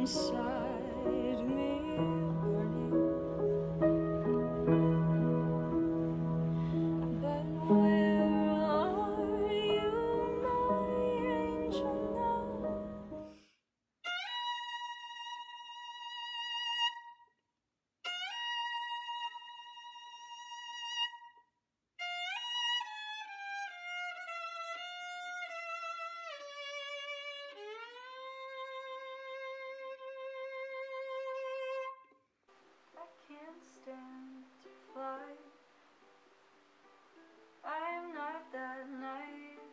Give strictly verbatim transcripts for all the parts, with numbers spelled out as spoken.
inside me burning. But where are you, my angel now? I can't stand to fly. I'm not that naive.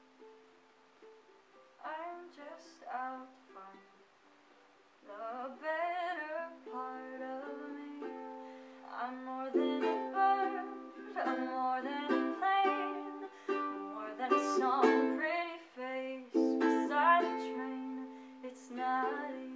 I'm just out to find the better part of me. I'm more than a bird, I'm more than a plane, more than some pretty face beside a train. It's not easy.